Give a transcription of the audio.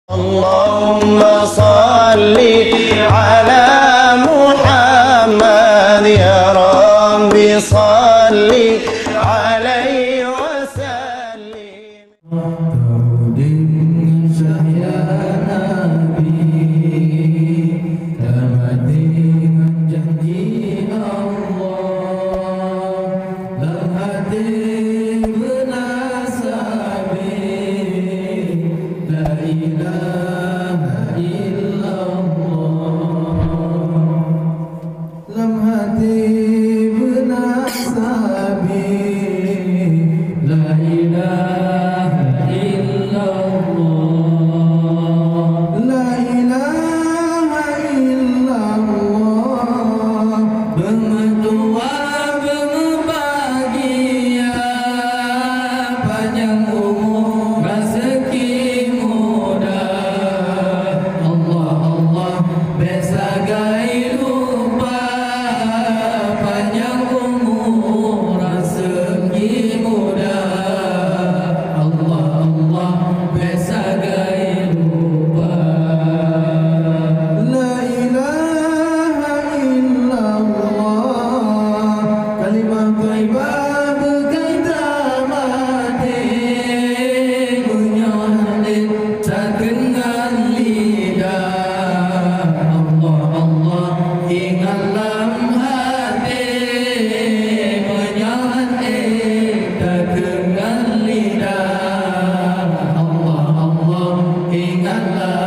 Allahumma salli ala Muhammad ya Rabbi salli alaihi wa sallim. Kau dengan cahaya Nabi, termati dengan janji Allah, dalam hati bernasabi, la ilaha illallah. Dalam hati bernasabi, la ilaha illallah. La ilaha illallah. Bermertua berbahagia, panjang umur rezeki mudah. Allah Allah besagai lupa, panjang umur rezeki mudah. Allah Allah besagai lupa. La ilaha illallah. Kalimah Taybah Beukai tak mati, menyohati tak kenal lidah. Allah Allah ingat dalam hati, menyohati tak kenal lidah. Allah Allah ingat dalam